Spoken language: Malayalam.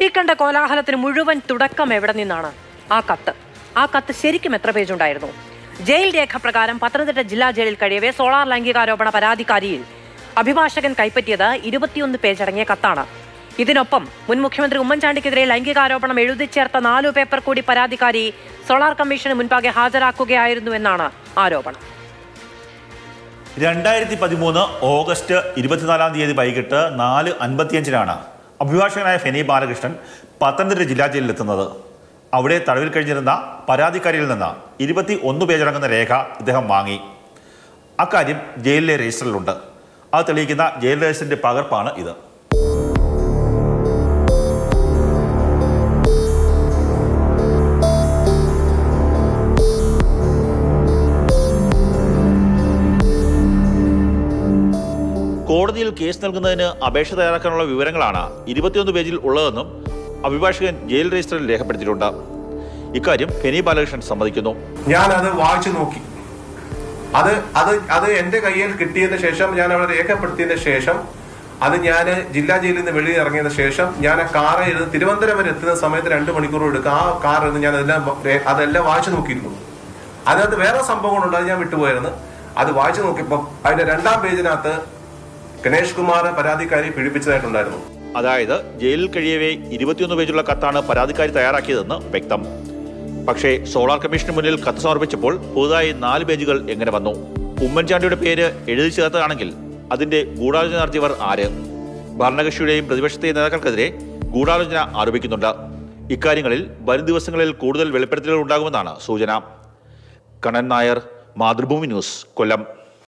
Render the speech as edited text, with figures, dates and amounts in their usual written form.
പൊട്ടിക്കണ്ട കോലാഹലത്തിന് മുഴുവൻ തുടക്കം എവിടെ നിന്നാണ്? ആ കത്ത് ശരിക്കും എത്ര പേജുണ്ടായിരുന്നു? ജയിൽ രേഖ പ്രകാരം പത്തനംതിട്ട ജില്ലാ ജയിലിൽ കഴിയവേ സോളാർ ലൈംഗികാരോപണ പരാതിക്കാരിയിൽ അഭിഭാഷകൻ കൈപ്പറ്റിയത് 21 പേജടങ്ങിയ കത്താണ്. ഇതിനൊപ്പം മുൻ മുഖ്യമന്ത്രി ഉമ്മൻചാണ്ടിക്കെതിരെ ലൈംഗികാരോപണം എഴുതി ചേർത്ത 4 പേപ്പർ കൂടി പരാതിക്കാരി സോളാർ കമ്മീഷന് മുൻപാകെ ഹാജരാക്കുകയായിരുന്നു എന്നാണ് ആരോപണം. 2013 ഓഗസ്റ്റ് 24 വൈകിട്ട് 4:55 അഭിഭാഷകനായ ഫെനി ബാലകൃഷ്ണൻ പത്തനംതിട്ട ജില്ലാ ജയിലിലെത്തുന്നത്. അവിടെ തടവിൽ കഴിഞ്ഞിരുന്ന പരാതിക്കാരിയിൽ നിന്ന് 21 പേജടങ്ങുന്ന രേഖ ഇദ്ദേഹം വാങ്ങി. അക്കാര്യം ജയിലിലെ രജിസ്റ്ററിലുണ്ട്. അത് തെളിയിക്കുന്ന ജയിൽ രജിസ്റ്ററിന്റെ പകർപ്പാണ് ഇത്. കോടതിയിൽ കേസ് നൽകുന്നതിന് അപേക്ഷ തയ്യാറാക്കാനുള്ള വിവരങ്ങളാണ് 21 പേജിൽ ഉള്ളതെന്നും അഭിഭാഷകൻ ജയിൽ രജിസ്റ്ററിൽ രേഖപ്പെടുത്തിയിട്ടുണ്ട്. ഇക്കാര്യം ഫെനി ബാലകൃഷ്ണൻ സമ്മതിക്കുന്നു. ഞാൻ അത് വായിച്ചു നോക്കി. അത് എന്റെ കയ്യിൽ കിട്ടിയതിന് ശേഷം, ഞാൻ അവിടെ രേഖപ്പെടുത്തിയതിന് ശേഷം, അത് ഞാൻ ജില്ലാ ജയിലിൽ നിന്ന് വെളിയിൽ ഇറങ്ങിയതിന് ശേഷം ഞാൻ ആ കാറ് എഴുതി തിരുവനന്തപുരം വരെ എത്തുന്ന സമയത്ത് 2 മണിക്കൂർ എടുക്കും. ആ കാർ എഴുതി ഞാൻ അതെല്ലാം വായിച്ചു നോക്കിയിരുന്നു. അതിനകത്ത് വേറെ സംഭവങ്ങളുണ്ട്, അത് ഞാൻ വിട്ടുപോയിരുന്നു. അത് വായിച്ചു നോക്കിയപ്പോൾ അതിന്റെ 2ാം പേജിനകത്ത് ഗണേഷ് കുമാർ പരാതിക്കാരി പീഡിപ്പിച്ചതായിട്ടുണ്ടായിരുന്നു. അതായത് ജയിലിൽ കഴിയവേ 21 പേജുള്ള കത്താണ് പരാതിക്കാരി തയ്യാറാക്കിയതെന്ന് വ്യക്തം. പക്ഷേ സോളാർ കമ്മീഷന് മുന്നിൽ കത്ത് സമർപ്പിച്ചപ്പോൾ പുതുതായി 4 പേജുകൾ എങ്ങനെ വന്നു? ഉമ്മൻചാണ്ടിയുടെ പേര് എഴുതി ചേർത്തതാണെങ്കിൽ അതിന്റെ ഗൂഢാലോചന നടത്തിയവർ ആര്? ഭരണകക്ഷിയുടെയും പ്രതിപക്ഷത്തെയും നേതാക്കൾക്കെതിരെ ഗൂഢാലോചന ആരോപിക്കുന്നുണ്ട്. ഇക്കാര്യങ്ങളിൽ വരും ദിവസങ്ങളിൽ കൂടുതൽ വെളിപ്പെടുത്തലുകൾ ഉണ്ടാകുമെന്നാണ് സൂചന. കണ്ണൻ നായർ, മാതൃഭൂമി ന്യൂസ്, കൊല്ലം.